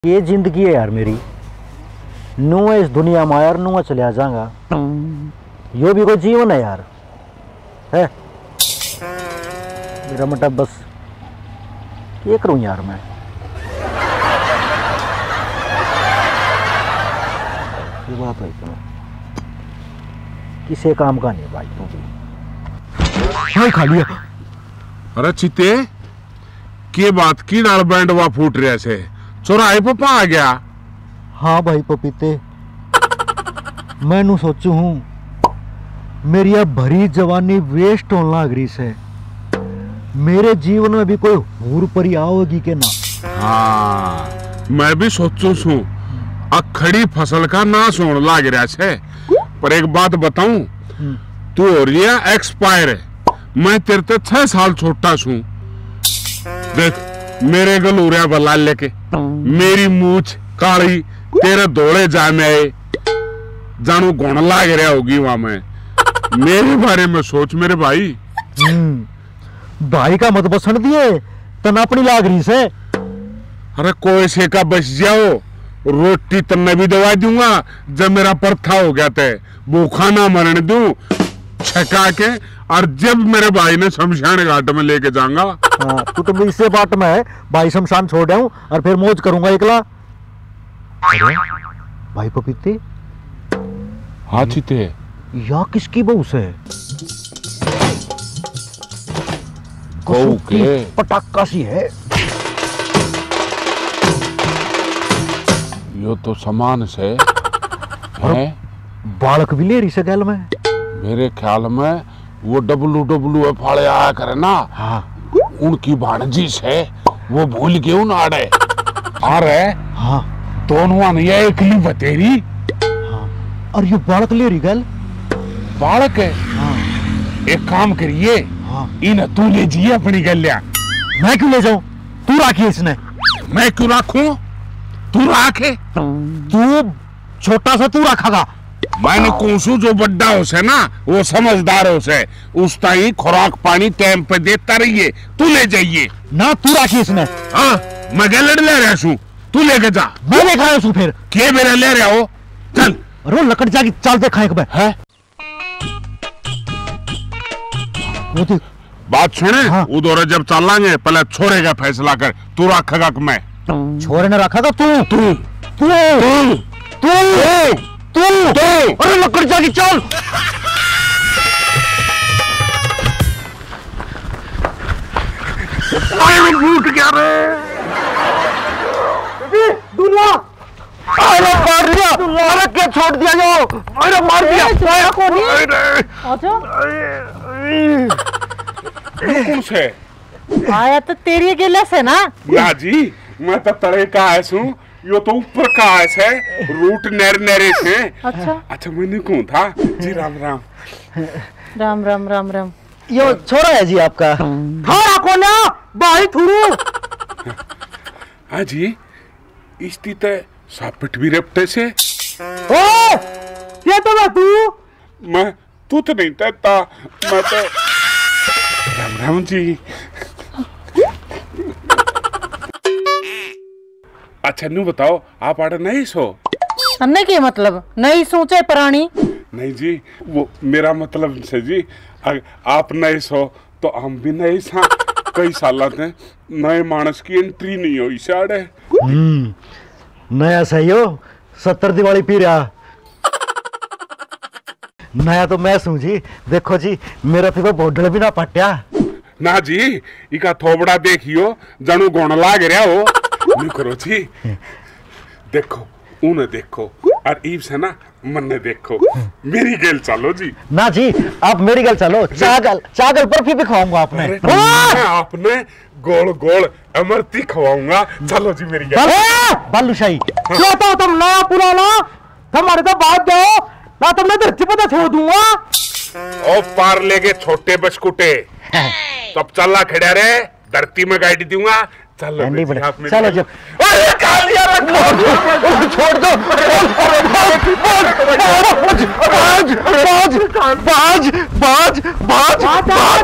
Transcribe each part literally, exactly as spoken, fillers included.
ये जिंदगी है यार मेरी, नू है इस दुनिया में यार, नू चले आ जाऊंगा। यो भी कोई जीवन है यार, है मेरा मतलब। बस ये करूं यार मैं। ये बात है तो किसी काम का नहीं भाई, तू भी हाँ खा लिया। अरे चिते के बात की डाल बैंड वा फूट रहा से चौराहे पप्पा आ गया। हाँ भाई पपीते, मैं सोचू हूँ मेरी अब भरी जवानी वेस्ट होने लग रही से, मेरे जीवन में भी कोई हूर परी आओगी के ना। हाँ मैं भी सोचू सू अखड़ी फसल का नाश होने लग रहा है। पर एक बात बताऊं, तू हो रही है एक्सपायर है, मैं तेरे ते छह साल छोटा छू। देख मेरे गलूरिया बल्ला लेके, मेरी मूछ काली, तेरे दौड़े जामे जानू गुण लाग रहा होगी वहां में। मेरे बारे में सोच मेरे भाई। भाई का मत बसन दिए तन अपनी लाग रही से। अरे कोई से का बच जाओ, रोटी तन्ने भी दवा दूंगा जब मेरा परथा हो गया थे, भूखा ना मरने दूं छका के। और जब मेरे भाई ने शमशान घाट में लेके जाऊंगा। हाँ, तू तो इससे बात में है भाई, शमशान छोड़ जाऊं और फिर मौज करूंगा एकला। भाई पपीते हाँ चिते, या किसकी बहू से? गऊ के पटाखा सी है। यो तो समान से है। बालक भी ले रही से गैल में। मेरे ख्याल में वो डब्लू डब्लू एफ वाले आया करे ना। हाँ। उनकी भाणजी से वो भूल के उन आड़े आ रहे। हाँ। दोनों ने एक ली बतेरी। हाँ। और ये बालक ले रही गल। बालक है। हाँ। एक काम करिए। हाँ। इन तू ले जिए अपनी गलिया। मैं क्यों ले जाऊं? तू राखी इसने। मैं क्यों राखूं? तू राखे। तू छोटा सा तू रखेगा। मैंने कोसू जो बड्डा हो से ना, वो समझदार हो से, उस ताई खुराक पानी टाइम पे देता रहिए। तू ले जाइए ना, तू राखी इसने। हाँ मैं गलड़ ले रहा हूँ, तू लेके जा। मैं ले खाया हूँ फिर के मेरा ले रहा हो। चल रो लकड़ जागी, चल दे खाए के है। वो देख बात सुने। हाँ। उधर जब चलांगे पहले छोरे का फैसला कर, तू रखेगा कि मैं? छोरे ने रखा था। तू तू तू तू तू तू अरे लकड़ जागी चल। फूट गया रे दूल्हा। अरे मार दिया, अरे क्या छोड़ दिया जो, अरे मार दिया। कौन से आया तो तेरी गिला से ना। ना जी, मैं तो तड़े का आया हूँ, यो तो ऊपर का है, रूट नेर नेरे से। अच्छा अच्छा मैंने कौन था जी। राम राम राम राम राम राम। यो छोरा है जी आपका। थारा कोना भाई थुरू। हाँ जी, इस्ती ते सापिट भी रेपटे से। ओ ये तो मैं तू मैं तू तो नहीं देता, मैं तो। राम राम जी। अच्छा नू बताओ, आप आड़े नहीं सो? अन्ने के मतलब नहीं सोचे प्राणी। नहीं जी, वो मेरा मतलब से जी, आप नहीं सो तो हम भी नहीं सा। कई साल थे नए मानस की एंट्री नहीं हुई साढ़े। हम्म नया सही हो, सत्तर दिवाली पी रहा। नया तो मैं सू जी। देखो जी मेरा फिर बॉर्डर भी ना पट्या ना जी, इका थोबड़ा देखियो जानू गुण लाग रहा हो। नहीं करो जी, देखो उन्हें देखो और ईव से ना मन्ने देखो। मेरी गेल चलो जी। ना जी आप मेरी गल चलो। चागल चागल पर भी खवाऊंगा आपने। मैं आपने गोल गोल अमरती खवाऊंगा। चलो जी मेरी गेल। बालूशाही क्या तो तुम नया पुराना हमारे तो बात जाओ ना, तुमने धरती पर छोड़ दूंगा। ओ पार लेके छोटे बचकुटे तब चला खड़ा रे, धरती में गाड़ी दूंगा। चलो चलो जब छोड़ दो। बाज बाज बाज बाज बाज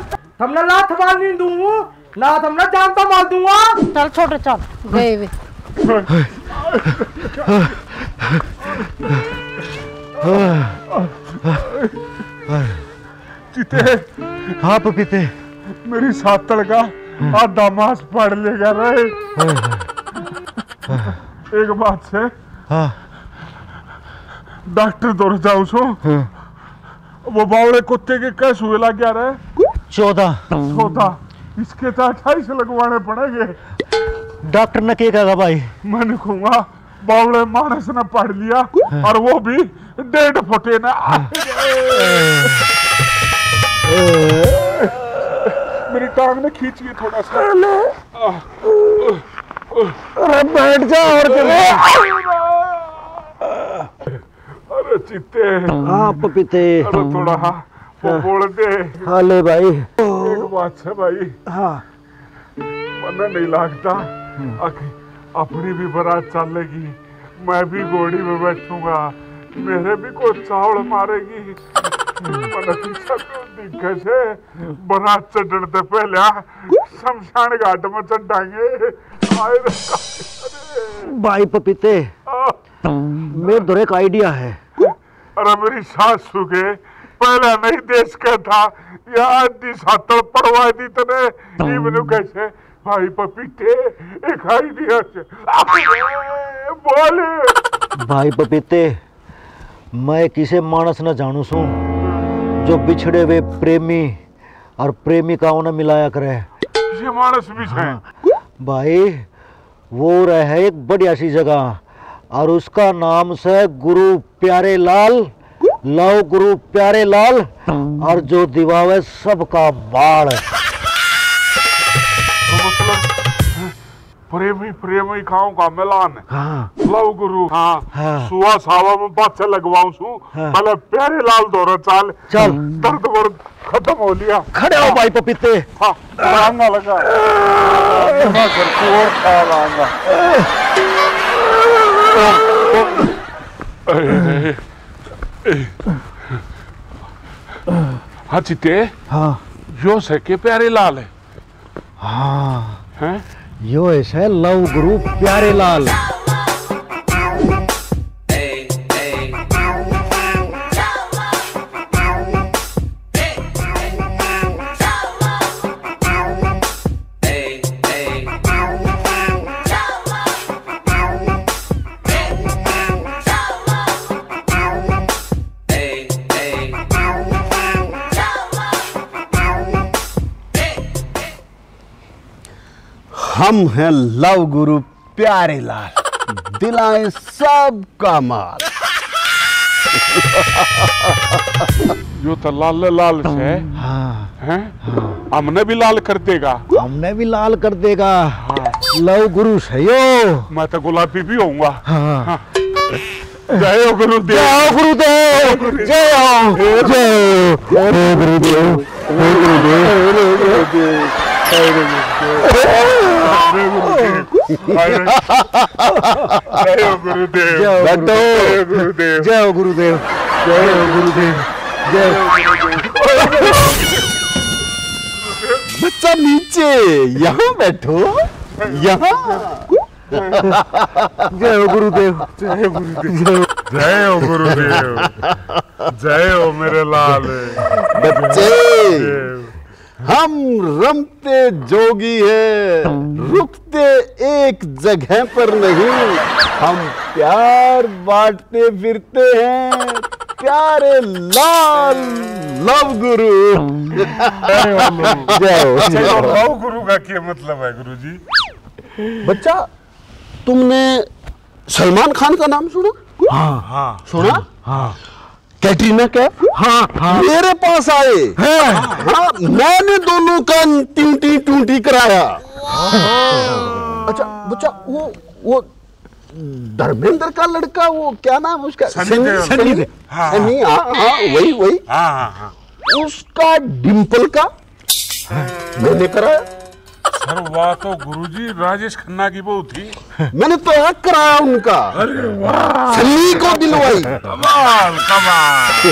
हमने लात मार नहीं दूंगा, लात हमने जान तो मार दूंगा। चल छोटे चल गए वे। चिते हाँ पपीते, मेरी सातड़ का आधा मांस फाड़ ले गया रे। एक बात से हाँ डॉक्टर दौड़ जाऊ सो, वो बावड़े कुत्ते के कैसे हुए लग गया रे? चौदह चौदह, इसके तो अट्ठाईस लगवाने पड़ेंगे। डॉक्टर ने क्या कहा भाई? मैंने कहूँगा बावड़े मानस ने पढ़ लिया और वो भी डेढ़ फुटे ना। मेरी टांग ने खींच लिया थोड़ा सा। अरे बैठ जा और अरे चित्ते, हाँ पपीते, अरे थोड़ा वो बोल दे। हाँ ले भाई। एक बात है भाई, हाँ मन नहीं लगता अपनी भी बारात चलेगी, मैं भी घोड़ी में बैठूंगा, मेरे भी कोई चावल मारेगी। मन दिखे से बारात चढ़ने से पहले शमशान घाट में चढ़ाएंगे। भाई पपीते, मेरे दो एक आइडिया है। अरे मेरी सासू के पहले नहीं देश का था, यहाँ दी सातड़ पड़वा दी तने, ये मैंने कैसे भाई पपीते एक आइडिया से बोले। भाई पपीते, मैं किसे मानस न जानू सू जो बिछड़े हुए प्रेमी और प्रेमिकाओं ने मिलाया करे। ये मानस भी है। भाई वो रहे एक बढ़िया सी जगह और उसका नाम से गुरु प्यारे लाल, लव गुरु प्यारे लाल, और जो दिवावे सबका बाढ़। तो मतलब प्रेमी प्रेमी खाओ का मिलान। हाँ लव गुरु। हाँ, हाँ। सुहा सावा में बात लगवाऊं सू। हाँ। पहले प्यारे लाल दौरा चाल चल। दर्द वर्द खत्म हो लिया। खड़े हो भाई पपीते। हाँ लांगा लगा घर को और खा लांगा। हाँ चिते, हाँ यो से के प्यारे लाल है। हाँ हैं? यो ऐसे लव गुरु प्यारे लाल। हम हैं लव गुरु प्यारे लाल, दिलाए सबका माल। यो तो लाल लाल से हाँ हैं? हमने भी लाल कर देगा। हमने भी लाल कर देगा। लव गुरु सयो। मैं तो गुलाबी भी होऊंगा। हाँ जय हो गुरुदेव। जय हो गुरुदेव। जय हो जय हो हे गुरुदेव, हे गुरुदेव, हे जय हो गुरुदेव। बैठो। जय गुरुदेव। जय हो गुरुदेव, जय हो गुरुदेव, जय बच्चा नीचे, यहाँ बैठो, यहाँ। जय हो गुरुदेव, जय गुरुदेव। जय हो गुरुदेव। जय हो मेरे लाल। बच्चे हम रमते जोगी है, रुकते एक जगह पर नहीं, हम प्यार बांटते फिरते हैं, प्यारे लाल लव गुरु। जय हो। लव गुरु का क्या मतलब है गुरुजी? बच्चा तुमने सलमान खान का नाम सुना? हाँ हाँ सुना? हाँ कैटरीना कैफ हाँ हाँ मेरे पास आए। हाँ, हाँ, मैंने दोनों का ट्यूटी ट्यूटी कराया। अच्छा बच्चा, वो वो धर्मेंद्र का लड़का, वो क्या नाम उसका? सनी देओल। सनी दे- हाँ, सनी, हाँ हाँ वही वही हाँ हाँ हाँ। उसका डिंपल का मैंने कराया। सर वाह, तो गुरुजी राजेश खन्ना की बहू थी। मैंने तो हक कराया उनका। अरे वाह, सनी को दिलवाई। कमाल कमाल।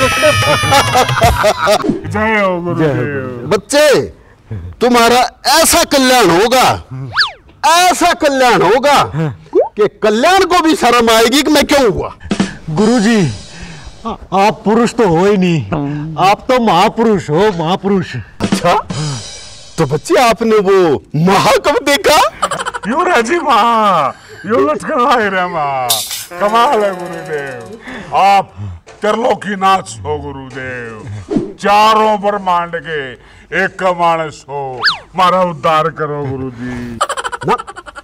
जय हो गुरुदेव। बच्चे तुम्हारा ऐसा कल्याण होगा ऐसा कल्याण होगा कि कल्याण को भी शर्म आएगी कि मैं क्यों हुआ। गुरुजी, आ- आप पुरुष तो हो ही नहीं, आप तो महापुरुष हो, महापुरुष। अच्छा, तो बच्चे आपने वो महा कब देखा? यू राजी माँ, यू लटका रे माँ, कमाल है गुरुदेव। आप त्रिलोकीनाथ हो गुरुदेव, चारों ब्रह्मांड के एक का मानस हो, मारा उद्धार करो गुरुजी। ना,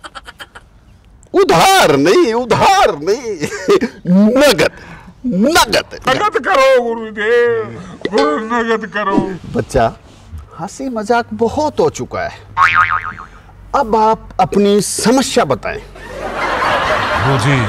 उधार नहीं, उधार नहीं, नगद नगद नगद करो गुरुदेव, गुरु नगद करो। बच्चा, हंसी मजाक बहुत हो चुका है, अब आप अपनी समस्या बताएं। गुरुजी,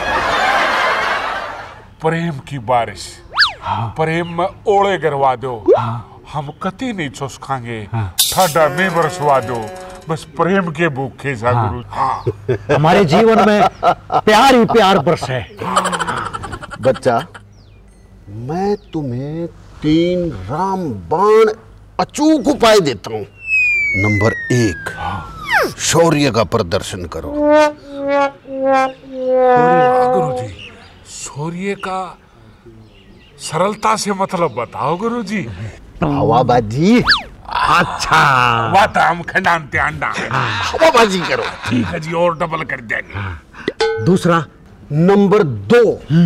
प्रेम की बारिश, प्रेम में ओले गिरवा दो, हम कति नहीं चुसकांगे, ठाडा में बरसवा दो, बस प्रेम के भूखे सा गुरु। हाँ। हमारे जीवन में प्यार ही प्यार बरसे। बच्चा, मैं तुम्हें तीन रामबाण अचूक उपाय देता हूं। नंबर एक, शौर्य का प्रदर्शन करो। गुरुजी, शौर्य का सरलता से मतलब बताओ गुरुजी। हवाबाजी। अच्छा, वाताम खंडांते अंडा है। हवाबाजी करो। ठीक है जी, और डबल कर देंगे। दूसरा, नंबर दो,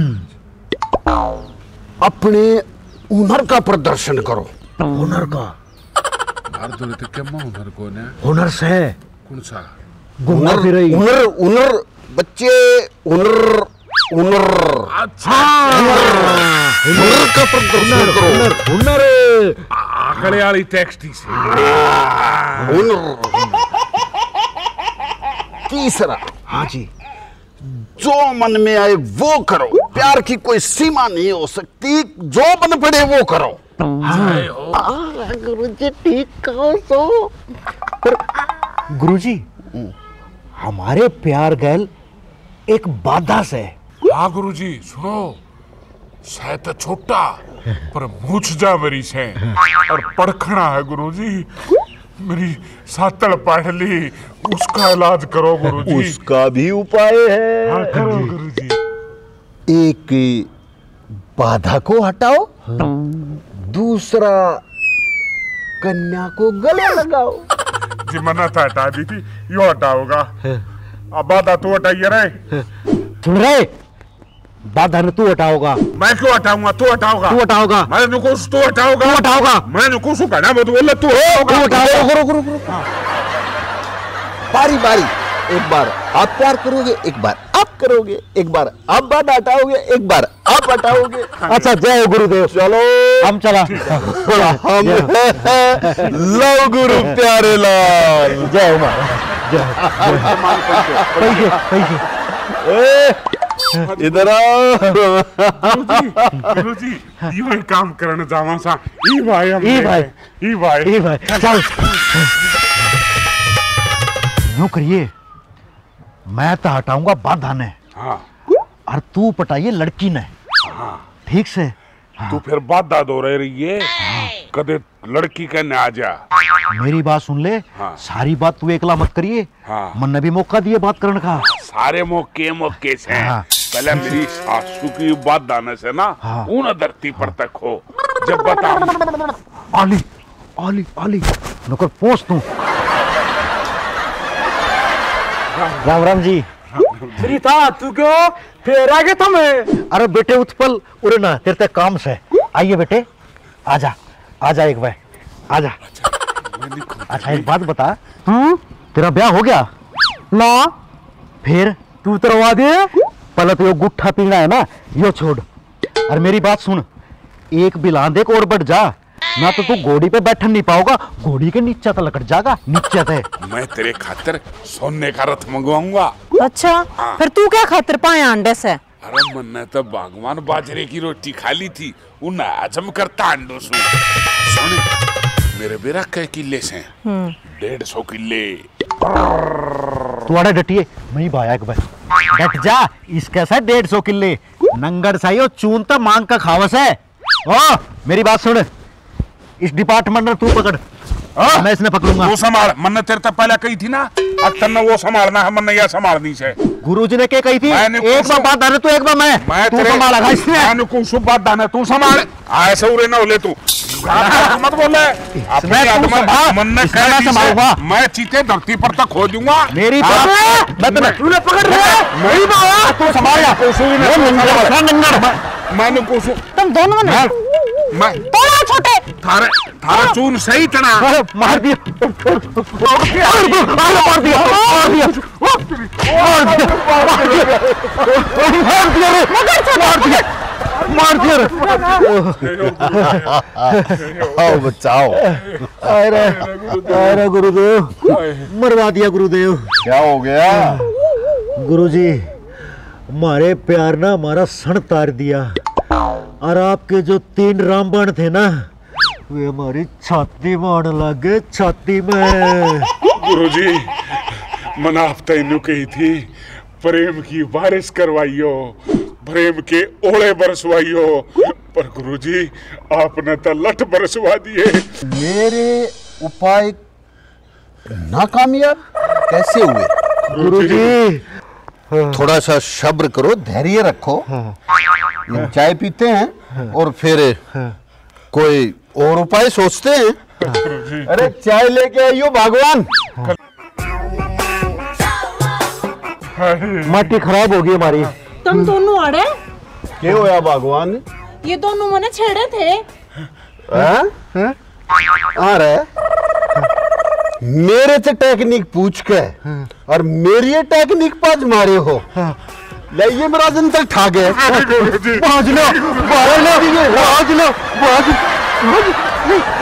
अपने हुनर का प्रदर्शन करो। हुनर का, हुनर तो क्या हुनर कौन है? हुनर से कौन सा? घुमा फिर रही। हुनर, हुनर बच्चे, हुनर, हुनर, अच्छा, हुनर का प्रदर्शन करो। हुनर, हुनर, आंकड़े वाली टेक्सटी से। हुनर। तीसरा, हाँ जी, जो मन में आए वो करो। प्यार की कोई सीमा नहीं हो सकती, जो बन पड़े वो करो। गुरुजी ठीक कहो सो। पर गुरुजी, हमारे प्यार गैल एक बाधा से। हाँ गुरुजी, सुनो, शायद तो छोटा पर मूछ जा मेरी से और पड़खना है गुरुजी। मेरी सातड़ पढ़ ली, उसका इलाज करो गुरुजी। उसका भी उपाय है। हाँ करो गुरुजी। एक बाधा को हटाओ, दूसरा कन्या को गले लगाओ। जी मन्नत हटा दी थी, यो हटाओगा। अब बाधा तू हटाइए रहे। सुन रहे, बाधा ने तू हटाओगा। मैं क्यों हटाऊंगा? तू हटाओगा। तू हटाओगा। मैं नुकुस तू हटाओगा। तू हटाओगा। मैं नुकुस कहना मत बोल, तू तू होगा। हटाओगा। गुरु गुरु गुरु। बारी बारी, एक बार आप प्यार करोगे, एक बार आप करोगे, एक बार आप बाधा हटाओगे, एक बार आप हटाओगे। अच्छा, जय गुरुदेव। चलो हम चला। हम लव गुरु प्यारे लाल। जय उमा, जय पैसे पैसे। इधर आओ। गुरुजी, यो एक काम करने जावा सा। ई भाई हम ई भाई। ई भाई। ए भाई चल, यूं करिए, मैं तो हटाऊंगा बाधा ने, हाँ और तू पटाइए लड़की ने। ठीक से। तू फिर बाधा दो रहे रहिए, कदे लड़की का न आ जा। मेरी बात सुन ले। हाँ। सारी बात तू एकला मत करिए। हाँ। मन ने भी मौका दिए बात करने का। सारे मौके मौके से हाँ। पहले मेरी सासू की बात दाने से ना, हाँ। उन धरती पर तक हो जब बताऊं। आली आली आली नौकर पोस तू। राम राम जी। था तू क्यों फिर आ गया था मैं? अरे बेटे उत्पल, उरे ना तेरे तक काम से। आइए बेटे, आजा आजा एक बार आजा। अच्छा एक बात बता, हम्म, तेरा ब्याह हो गया ना फिर? तू उतरवा दे। पहले तो यो गुट्ठा पीना है ना, यो छोड़। और मेरी बात सुन, एक बिलान देख और बढ़ जा, ना तो तू घोड़ी पे बैठन नहीं पाओगा, घोड़ी के नीचे तो लकड़ जाएगा नीचे से। मैं तेरे खातिर सोने का रथ मंगवाऊंगा। अच्छा, फिर तू क्या खातिर पाया अंडे से? अरे मन्ने तो भगवान बाजरे की रोटी खा ली थी, उन आजम करता अंडो सु। सुन, मेरे बेरा कई किले से? डेढ़ सौ किले। तुम्हारे डटिए मैं भाया एक बार डट जा। इसके साथ डेढ़ सौ किले नंगड़ साइयो चून तो मांग का खावस है। ओ मेरी बात सुन, इस डिपार्टमेंट में तू पकड़, मैं इसने पकड़ूंगा। तू संभाल, मन्ने तेरे तो पहले कही थी ना, अक्सर ने वो संभालना है, मन यह संभालनी से। गुरुजी ने क्या कही थी? मैंने एक कुछ- बार बात डाले तो एक बार मैं मैं तू तेरे संभाला इसने। मैंने कुछ बात दाने तू संभाल, ऐसे उरे ना होले तू मत बोले अपने मैं तू आत्मा संभाल, मन ने इसमें कह मैं दी से, संभालूंगा। मैं चीते धरती पर तक खो दूंगा। मेरी हाँ, बात मैं तुम्हें तूने पकड़ लिया मेरी बात तू संभाल या मैंने कुछ तुम दोनों ने मैं तोड़ा छोटे। थारे थारा चून सही तना अरे, मार दिया मार दिया मार दिया मार दिया मार दिया रे, मार दिया मार दिया रे। आओ बचाओ। अरे अरे गुरुदेव मरवा दिया गुरुदेव। क्या हो गया? गुरुजी हमारे प्यार ना हमारा सण तार दिया और आपके जो तीन रामबाण थे ना वे हमारी छाती मारने लग गए, छाती में। गुरुजी मना आप तेनू कही थी प्रेम की बारिश करवाइयो, प्रेम के ओले बरसवाइयो, पर गुरुजी आपने तो लठ बरसवा दिए। मेरे उपाय नाकामयाब कैसे हुए? गुरुजी थोड़ा सा सब्र करो, धैर्य रखो। हम चाय पीते हैं और फिर कोई और उपाय सोचते हैं। अरे चाय लेके आइयो भगवान। माटी खराब होगी हमारी। तुम दोनों अड़े क्या होया भगवान? ये दोनों मैंने छेड़े थे। हैं? आ रहे मेरे से टेक्निक पूछ के और मेरी ये टेक्निक पाज मारे हो। ले ये मेरा जंतर ठा गए। गुरुजी बाज लो बाज लो बाज लो बाज